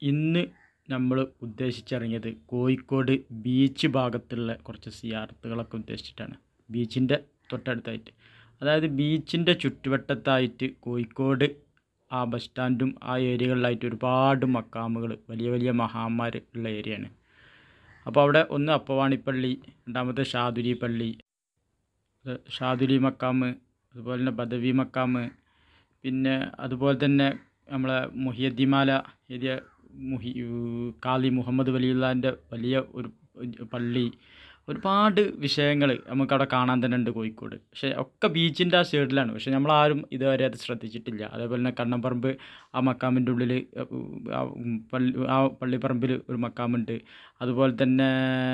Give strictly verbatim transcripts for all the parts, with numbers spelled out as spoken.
ഇന്ന് നമ്മൾ ഉദ്ദേശിച്ചിറങ്ങിയത് കോഴിക്കോട് ബീച്ച് ഭാഗത്തുള്ള കുറച്ച് സിയാറത്തുകളൊക്കെ ഉദ്ദേശിച്ചിട്ടാണ്. ബീച്ചിൻ്റെ തൊട്ടടുത്തായിട്ട്, അതായത് ബീച്ചിൻ്റെ ചുറ്റുവട്ടത്തായിട്ട് കോഴിക്കോട് ആ ബസ് സ്റ്റാൻഡും ആ ഏരിയകളിലായിട്ട് ഒരുപാട് മക്കാമുകൾ, വലിയ വലിയ മഹാന്മാർ ഉള്ള ഏരിയയാണ്. അപ്പോൾ അവിടെ ഒന്ന് അപ്പവാണിപ്പള്ളി, രണ്ടാമത്തെ ഷാദുലി പള്ളി, ഷാദുലി മക്കാമ്, അതുപോലെ തന്നെ ബദവി മക്കാമ്, പിന്നെ അതുപോലെ തന്നെ നമ്മളെ മുഹിയദ്ദിമാല ഏരിയ മുഹി കാളി മുഹമ്മദ് വലിയുള്ളാൻ്റെ വലിയ ഒരു പള്ളി, ഒരുപാട് വിഷയങ്ങൾ നമുക്കവിടെ കാണാൻ തന്നെ ഉണ്ട് കോഴിക്കോട്. പക്ഷേ ഒക്കെ ബീച്ചിൻ്റെ ആ സൈഡിലാണ്. പക്ഷേ നമ്മളാരും ഇതുവരെ അത് ശ്രദ്ധിച്ചിട്ടില്ല. അതേപോലെ തന്നെ കണ്ണമ്പറമ്പ് ആ മക്കാമിൻ്റെ ഉള്ളിൽ ആ പള്ളി ആ പള്ളിപ്പറമ്പിൽ ഒരു മക്കാമുണ്ട്. അതുപോലെ തന്നെ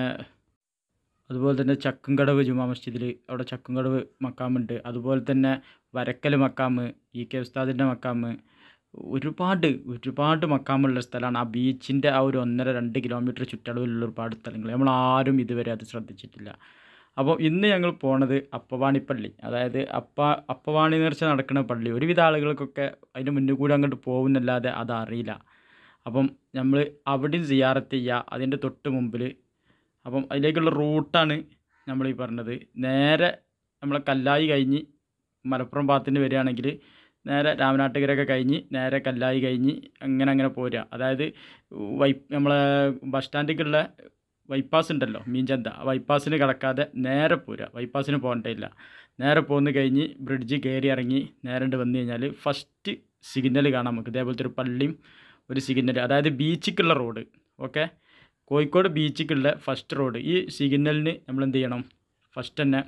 അതുപോലെ തന്നെ ചക്കുംകടവ് ജുമാ മസ്ജിദിൽ അവിടെ ചക്കുംകടവ് മക്കാമുണ്ട്. അതുപോലെ തന്നെ വരക്കൽ മക്കാമ്, ഇ കെ ഉസ്താദിൻ്റെ മക്കാമ്, ഒരുപാട് ഒരുപാട് മക്കാമുള്ള സ്ഥലമാണ്. ആ ബീച്ചിൻ്റെ ആ ഒരു ഒന്നര രണ്ട് കിലോമീറ്റർ ചുറ്റളവിലുള്ള ഒരുപാട് സ്ഥലങ്ങൾ നമ്മളാരും ഇതുവരെ അത് ശ്രദ്ധിച്ചിട്ടില്ല. അപ്പോൾ ഇന്ന് ഞങ്ങൾ പോണത് അപ്പവാണിപ്പള്ളി, അതായത് അപ്പ അപ്പവാണി നേർച്ച നടക്കുന്ന പള്ളി. ഒരുവിധ ആളുകൾക്കൊക്കെ അതിൻ്റെ മുന്നിൽ കൂടി അങ്ങോട്ട് പോകുന്നല്ലാതെ അതറിയില്ല. അപ്പം നമ്മൾ അവിടെയും സിയാറത്ത് ചെയ്യുക, അതിൻ്റെ തൊട്ട് മുമ്പിൽ. അപ്പം അതിലേക്കുള്ള റൂട്ടാണ് നമ്മൾ ഈ പറഞ്ഞത്. നേരെ നമ്മളെ കല്ലായി കഴിഞ്ഞ് മലപ്പുറം ഭാഗത്തിന് വരികയാണെങ്കിൽ നേരെ രാമനാട്ടുകരയൊക്കെ കഴിഞ്ഞ് നേരെ കല്ലായി കഴിഞ്ഞ് അങ്ങനെ അങ്ങനെ പോരുക. അതായത് വൈ നമ്മളെ ബസ് സ്റ്റാൻഡിലേക്കുള്ള ബൈപ്പാസ് ഉണ്ടല്ലോ, മീൻചന്ത, ബൈപ്പാസിന് കിടക്കാതെ നേരെ പോരുക. ബൈപ്പാസിന് പോകേണ്ടതില്ല, നേരെ പോന്ന് കഴിഞ്ഞ് ബ്രിഡ്ജ് കയറി ഇറങ്ങി നേരെ വന്നു കഴിഞ്ഞാൽ ഫസ്റ്റ് സിഗ്നൽ കാണാം നമുക്ക്. ഇതേപോലത്തെ ഒരു പള്ളിയും ഒരു സിഗ്നൽ, അതായത് ബീച്ചിക്കുള്ള റോഡ്. ഓക്കെ, കോഴിക്കോട് ബീച്ചിക്കുള്ള ഫസ്റ്റ് റോഡ്. ഈ സിഗ്നലിന് നമ്മൾ എന്ത് ചെയ്യണം, ഫസ്റ്റ് തന്നെ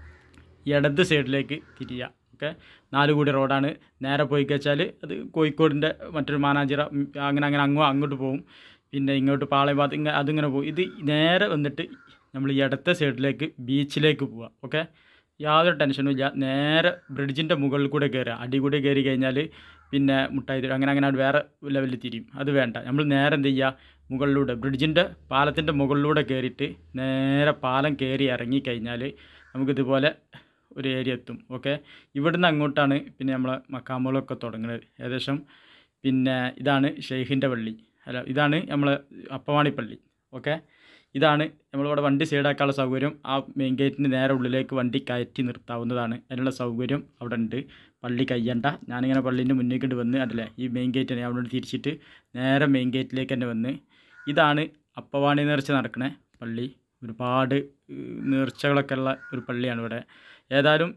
ഇടത് സൈഡിലേക്ക് തിരിയുക. ഓക്കെ, നാല് കൂടി റോഡാണ്. നേരെ പോയി വെച്ചാൽ അത് കോഴിക്കോടിൻ്റെ മറ്റൊരു മാനാഞ്ചിറ, അങ്ങനെ അങ്ങനെ അങ്ങോ അങ്ങോട്ട് പോകും. പിന്നെ ഇങ്ങോട്ട് പാളയഭാഗത്ത് ഇങ്ങനെ അതിങ്ങനെ പോകും. ഇത് നേരെ വന്നിട്ട് നമ്മൾ ഇടത്തെ സൈഡിലേക്ക് ബീച്ചിലേക്ക് പോവുക. ഓക്കെ, യാതൊരു ടെൻഷനും ഇല്ല. നേരെ ബ്രിഡ്ജിൻ്റെ മുകളിൽ കൂടെ കയറുക. അടി കൂടെ കയറി കഴിഞ്ഞാൽ പിന്നെ മുട്ടായി തരും, അങ്ങനെ അങ്ങനെ വേറെ ലെവലിൽ തിരിയും. അത് വേണ്ട, നമ്മൾ നേരെ എന്ത് ചെയ്യുക, മുകളിലൂടെ ബ്രിഡ്ജിൻ്റെ പാലത്തിൻ്റെ മുകളിലൂടെ കയറിയിട്ട് നേരെ പാലം കയറി ഇറങ്ങിക്കഴിഞ്ഞാൽ നമുക്കിതുപോലെ ഒരു ഏരിയ എത്തും. ഓക്കെ, ഇവിടുന്ന് അങ്ങോട്ടാണ് പിന്നെ നമ്മളെ മക്കാമുകളൊക്കെ തുടങ്ങുന്നത്. ഏകദേശം പിന്നെ ഇതാണ് ഷെയ്ഖിൻ്റെ പള്ളി, അല്ല ഇതാണ് നമ്മളെ അപ്പവാണിപ്പള്ളി. ഓക്കെ, ഇതാണ് നമ്മളിവിടെ വണ്ടി സൈഡാക്കാനുള്ള സൗകര്യം. ആ മെയിൻ ഗേറ്റിന് നേരെ ഉള്ളിലേക്ക് വണ്ടി കയറ്റി നിർത്താവുന്നതാണ്. അതിനുള്ള സൗകര്യം അവിടെ ഉണ്ട്. പള്ളി കഴിയണ്ട, ഞാനിങ്ങനെ പള്ളീൻ്റെ മുന്നേക്കിട്ട് വന്ന് അതല്ലേ ഈ മെയിൻ ഗേറ്റ് തന്നെ അവിടെ തിരിച്ചിട്ട് നേരെ മെയിൻ ഗേറ്റിലേക്ക് തന്നെ വന്ന്. ഇതാണ് അപ്പവാണി നേർച്ച നടക്കണ പള്ളി. ഒരുപാട് നേർച്ചകളൊക്കെ ഉള്ള ഒരു പള്ളിയാണ് ഇവിടെ. ഏതായാലും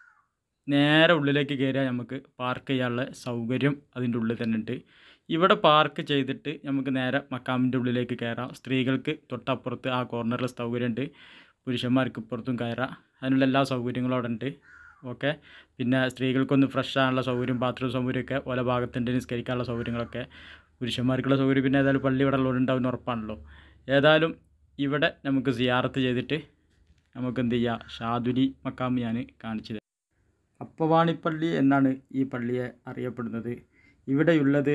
നേരെ ഉള്ളിലേക്ക് കയറിയാൽ നമുക്ക് പാർക്ക് ചെയ്യാനുള്ള സൗകര്യം അതിൻ്റെ ഉള്ളിൽ തന്നെ ഉണ്ട്. ഇവിടെ പാർക്ക് ചെയ്തിട്ട് നമുക്ക് നേരെ മക്കാമിൻ്റെ ഉള്ളിലേക്ക് കയറാം. സ്ത്രീകൾക്ക് തൊട്ടപ്പുറത്ത് ആ കോർണറിൽ സൗകര്യമുണ്ട്, പുരുഷന്മാർക്ക് ഇപ്പുറത്തും കയറാം. അതിനുള്ള എല്ലാ സൗകര്യങ്ങളും അവിടെ ഉണ്ട്. ഓക്കെ, പിന്നെ സ്ത്രീകൾക്കൊന്ന് ഫ്രഷ് ആകാനുള്ള സൗകര്യം, ബാത്റൂം സൗകര്യമൊക്കെ ഓല ഭാഗത്തിൻ്റെ നിസ്കരിക്കാനുള്ള സൗകര്യങ്ങളൊക്കെ, പുരുഷന്മാർക്കുള്ള സൗകര്യം പിന്നെ ഏതായാലും പള്ളി ഇവിടെ ഉള്ളവരുണ്ടാവുന്ന ഉറപ്പാണല്ലോ. ഏതായാലും ഇവിടെ നമുക്ക് സിയാറത്ത് ചെയ്തിട്ട് നമുക്ക് എന്ത് ചെയ്യുക, ഷാദുലി മക്കാമ് ഞാൻ കാണിച്ചു തരാം. അപ്പവാണിപ്പള്ളി എന്നാണ് ഈ പള്ളിയെ അറിയപ്പെടുന്നത്. ഇവിടെയുള്ളത്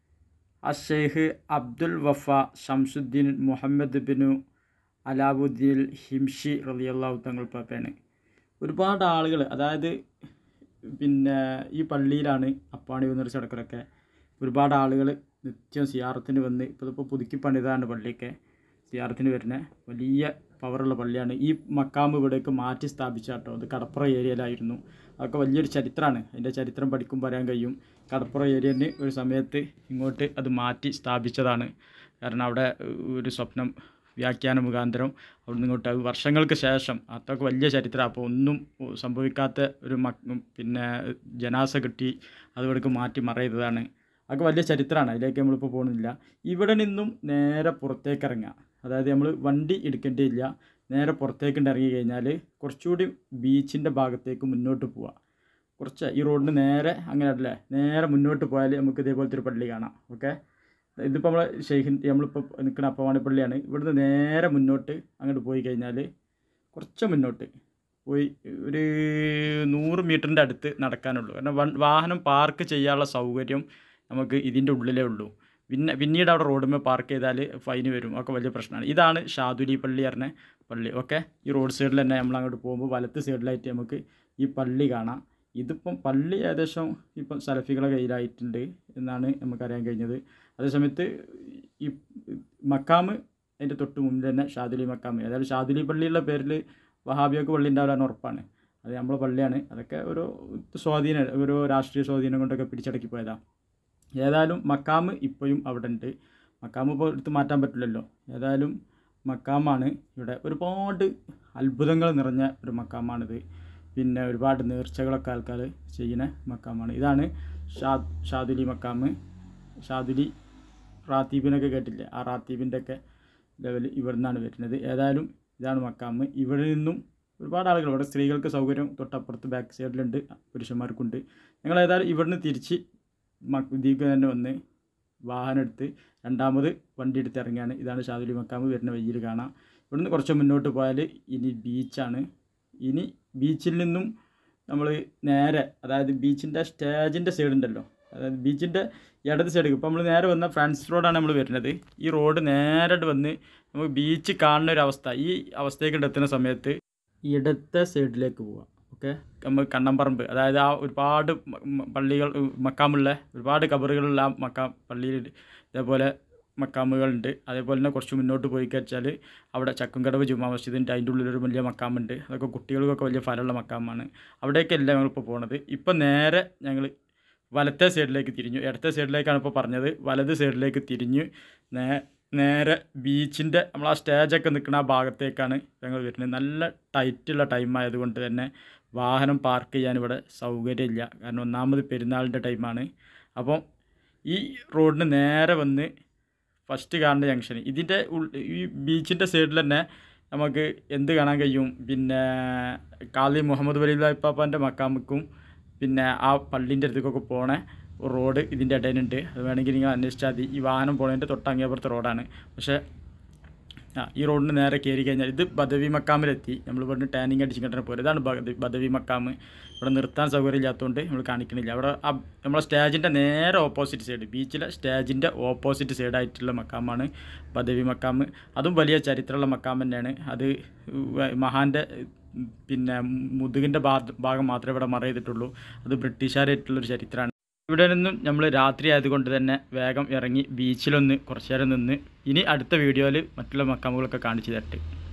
അഷെയ്ഖ് അബ്ദുൽ വഫ ഷംസുദ്ദീൻ മുഹമ്മദ് ബിനു അലാവുദ്ദീൻ ഹിംഷി റളിയല്ലാഹു തങ്ങൾ പാപ്പയാണ്. ഒരുപാട് ആളുകൾ, അതായത് പിന്നെ ഈ പള്ളിയിലാണ് അപ്പാണി നേർച്ച നടക്കലൊക്കെ. ഒരുപാട് ആളുകൾ നിത്യം സിയാറത്തിന് വന്ന്, ഇപ്പോൾ ഇപ്പോൾ പുതുക്കി പണിതാണ് പള്ളിയൊക്കെ, സിയാറത്തിന് വരുന്ന വലിയ പവറുള്ള പള്ളിയാണ്. ഈ മക്കാമ് ഇവിടേക്ക് മാറ്റി സ്ഥാപിച്ച കേട്ടോ. അത് കടപ്പുറ ഏരിയയിലായിരുന്നു. അതൊക്കെ വലിയൊരു ചരിത്രമാണ്. അതിൻ്റെ ചരിത്രം പഠിക്കുമ്പോൾ പറയാൻ കഴിയും. കടപ്പുറ ഏരിയന് ഒരു സമയത്ത് ഇങ്ങോട്ട് അത് മാറ്റി സ്ഥാപിച്ചതാണ്. കാരണം അവിടെ ഒരു സ്വപ്നം വ്യാഖ്യാന മുഖാന്തരം അവിടെ നിന്ന് ഇങ്ങോട്ട് വർഷങ്ങൾക്ക് ശേഷം, അതൊക്കെ വലിയ ചരിത്രമാണ്. അപ്പോൾ ഒന്നും സംഭവിക്കാത്ത ഒരു മ പിന്നെ ജനാസ കിട്ടി അത് ഇവിടേക്ക് മാറ്റി മറയതാണ്. അതൊക്കെ വലിയ ചരിത്രമാണ്. അതിലേക്ക് നമ്മളിപ്പോൾ പോകുന്നില്ല. ഇവിടെ നിന്നും നേരെ പുറത്തേക്ക് ഇറങ്ങുക, അതായത് നമ്മൾ വണ്ടി എടുക്കേണ്ടിയില്ല. നേരെ പുറത്തേക്ക് ഇറങ്ങി കഴിഞ്ഞാൽ കുറച്ചുകൂടി ബീച്ചിൻ്റെ ഭാഗത്തേക്ക് മുന്നോട്ട് പോവുക. കുറച്ച് ഈ റോഡിന് നേരെ അങ്ങനെ അല്ലേ, നേരെ മുന്നോട്ട് പോയാൽ നമുക്ക് ഇതേപോലത്തെ ഒരു പള്ളി കാണാം. ഓക്കെ, ഇതിപ്പോൾ നമ്മൾ ഷെയ്ഖിൻ നമ്മളിപ്പോൾ നിൽക്കുന്ന അപ്പവാണിപ്പള്ളിയാണ്. ഇവിടുന്ന് നേരെ മുന്നോട്ട് അങ്ങോട്ട് പോയി കഴിഞ്ഞാൽ കുറച്ച് മുന്നോട്ട് പോയി ഒരു നൂറ് മീറ്ററിൻ്റെ അടുത്ത് നടക്കാനുള്ളൂ. കാരണം വാഹനം പാർക്ക് ചെയ്യാനുള്ള സൗകര്യം നമുക്ക് ഇതിൻ്റെ ഉള്ളിലേ ഉള്ളൂ. പിന്നെ പിന്നീട് അവിടെ റോഡുമേ പാർക്ക് ചെയ്താൽ ഫൈന് വരും, ഒക്കെ വലിയ പ്രശ്നമാണ്. ഇതാണ് ഷാദുലി പള്ളി പറഞ്ഞ പള്ളി. ഓക്കെ, ഈ റോഡ് സൈഡിൽ തന്നെ നമ്മൾ അങ്ങോട്ട് പോകുമ്പോൾ വലത്ത് സൈഡിലായിട്ട് നമുക്ക് ഈ പള്ളി കാണാം. ഇതിപ്പം പള്ളി ഏകദേശം ഇപ്പം സലഫികളെ കയ്യിലായിട്ടുണ്ട് എന്നാണ് നമുക്കറിയാൻ കഴിഞ്ഞത്. അതേസമയത്ത് ഈ മക്കാമ് അതിൻ്റെ തൊട്ട് മുമ്പിൽ തന്നെ ഷാദുലി മക്കാമ്. ഏതായാലും ഷാദുലി പള്ളിയുള്ള പേരിൽ വഹാബിയൊക്കെ പള്ളി ഉണ്ടാവില്ല ഉറപ്പാണ്. അത് നമ്മളെ പള്ളിയാണ്. അതൊക്കെ ഓരോ സ്വാധീനം, ഓരോ രാഷ്ട്രീയ സ്വാധീനം കൊണ്ടൊക്കെ പിടിച്ചടക്കി പോയതാണ്. ഏതായാലും മക്കാമ് ഇപ്പോഴും അവിടെ ഉണ്ട്. മക്കാമ് ഇപ്പോൾ എടുത്ത് മാറ്റാൻ പറ്റില്ലല്ലോ. ഏതായാലും മക്കാമാണ് ഇവിടെ. ഒരുപാട് അത്ഭുതങ്ങൾ നിറഞ്ഞ ഒരു മക്കാമാണിത്. പിന്നെ ഒരുപാട് നേർച്ചകളൊക്കെ ആൾക്കാർ ചെയ്യുന്ന മക്കാമാണ്. ഇതാണ് ഷാ ഷാദുലി മക്കാമ്. ഷാദുലി റാത്തീബിനൊക്കെ കേട്ടില്ലേ, ആ റാത്തീബിൻ്റെ ഒക്കെ ലെവൽ ഇവിടെ നിന്നാണ് വരുന്നത്. ഏതായാലും ഇതാണ് മക്കാമ്. ഇവിടെ നിന്നും ഒരുപാട് ആളുകൾ, ഇവിടെ സ്ത്രീകൾക്ക് സൗകര്യം തൊട്ടപ്പുറത്ത് ബാക്ക് സൈഡിലുണ്ട്, പുരുഷന്മാർക്കുണ്ട്. ഞങ്ങൾ ഏതായാലും ഇവിടുന്ന് തിരിച്ച് ഇതിലേക്ക് തന്നെ വന്ന് വാഹനം എടുത്ത് രണ്ടാമത് വണ്ടി എടുത്ത് ഇറങ്ങിയാണ്. ഇതാണ് ഷാദുലി മക്കാമ് വരുന്ന വഴിയിൽ കാണാം. ഇവിടുന്ന് കുറച്ച് മുന്നോട്ട് പോയാൽ ഇനി ബീച്ചാണ്. ഇനി ബീച്ചിൽ നിന്നും നമ്മൾ നേരെ, അതായത് ബീച്ചിൻ്റെ സ്റ്റേജിൻ്റെ സൈഡ് ഉണ്ടല്ലോ, അതായത് ബീച്ചിൻ്റെ ഇടത് സൈഡ്, ഇപ്പോൾ നമ്മൾ നേരെ വന്ന ഫ്രാൻസ് റോഡാണ് നമ്മൾ വരുന്നത്. ഈ റോഡ് നേരിട്ട് വന്ന് നമുക്ക് ബീച്ച് കാണുന്ന ഒരു അവസ്ഥ. ഈ അവസ്ഥയ്ക്ക് എത്തുന്ന സമയത്ത് ഇടത്തെ സൈഡിലേക്ക് പോവാം. ഓക്കെ, നമ്മൾ കണ്ണമ്പറമ്പ്, അതായത് ആ ഒരുപാട് പള്ളികൾ, മക്കാമുള്ള ഒരുപാട് കബറുകളുള്ള ആ മക്കാ പള്ളിയിൽ ഇതേപോലെ മക്കാമുകളുണ്ട്. അതേപോലെ തന്നെ കുറച്ച് മുന്നോട്ട് പോയി കഴിച്ചാൽ അവിടെ ചക്കുംകടവ് ജുമാ മസ്ജിദിൻ്റെ അതിൻ്റെ ഉള്ളിലൊരു വലിയ മക്കാമുണ്ട്. അതൊക്കെ കുട്ടികൾക്കൊക്കെ വലിയ ഫലമുള്ള മക്കാമാണ്. അവിടേക്കല്ല ഞങ്ങളിപ്പോൾ പോണത്. ഇപ്പം നേരെ ഞങ്ങൾ വലത്തെ സൈഡിലേക്ക് തിരിഞ്ഞു. ഇടത്തെ സൈഡിലേക്കാണ് ഇപ്പോൾ പറഞ്ഞത്. വലത് സൈഡിലേക്ക് തിരിഞ്ഞു നേ നേരെ ബീച്ചിൻ്റെ നമ്മൾ ആ സ്റ്റേജൊക്കെ നിൽക്കുന്ന ആ ഭാഗത്തേക്കാണ് ഞങ്ങൾ വരുന്നത്. നല്ല ടൈറ്റുള്ള ടൈം ആയതുകൊണ്ട് തന്നെ വാഹനം പാർക്ക് ചെയ്യാൻ ഇവിടെ സൗകര്യമില്ല. കാരണം ഒന്നാമത് പെരുന്നാളിൻ്റെ ടൈമാണ്. അപ്പം ഈ റോഡിന് നേരെ വന്ന് ഫസ്റ്റ് കാണുന്ന ജംഗ്ഷൻ, ഇതിൻ്റെ ഈ ബീച്ചിൻ്റെ സൈഡിൽ തന്നെ നമുക്ക് എന്ത് കാണാൻ കഴിയും, പിന്നെ കാളി മുഹമ്മദ് വലി ഇപ്പാപ്പാൻ്റെ മക്കാമുക്കും പിന്നെ ആ പള്ളീൻ്റെ അടുത്തേക്കൊക്കെ പോണ റോഡ് ഇതിൻ്റെ ഇടയിലുണ്ട്. അത് വേണമെങ്കിൽ നിങ്ങൾ അന്വേഷിച്ചാൽ മതി. ഈ വാഹനം പോണതിൻ്റെ തൊട്ടങ്ങേപ്പുറത്തെ റോഡാണ്. പക്ഷേ ആ ഈ റോഡിന് നേരെ കയറി കഴിഞ്ഞാൽ ഇത് ബദവി മക്കാമിലെത്തി. നമ്മൾ ഇവിടുന്ന് ടാനിങ് അടിച്ചിട്ട് പോരും. ഇതാണ് ബദവി മക്കാമ്. ഇവിടെ നിർത്താൻ സൗകര്യം ഇല്ലാത്തതുകൊണ്ട് നമ്മൾ കാണിക്കണില്ല. അവിടെ നമ്മളെ സ്റ്റേജിൻ്റെ നേരെ ഓപ്പോസിറ്റ് സൈഡ്, ബീച്ചിലെ സ്റ്റേജിൻ്റെ ഓപ്പോസിറ്റ് സൈഡായിട്ടുള്ള മക്കാമാണ് ബദവി മക്കാമ്. അതും വലിയ ചരിത്രമുള്ള മക്കാം തന്നെയാണ്. അത് മഹാൻ്റെ പിന്നെ മുതുകിൻ്റെ ഭാഗം മാത്രമേ ഇവിടെ മറ ചെയ്തിട്ടുള്ളൂ. അത് ബ്രിട്ടീഷുകാരായിട്ടുള്ളൊരു ചരിത്രമാണ്. ഇവിടെ നിന്നും നമ്മൾ രാത്രി ആയതുകൊണ്ട് തന്നെ വേഗം ഇറങ്ങി ബീച്ചിലൊന്ന് കുറച്ച് നേരം നിന്ന് ഇനി അടുത്ത വീഡിയോയിൽ മറ്റുള്ള മക്കാമുകളൊക്കെ കാണിച്ചു തരട്ടെ.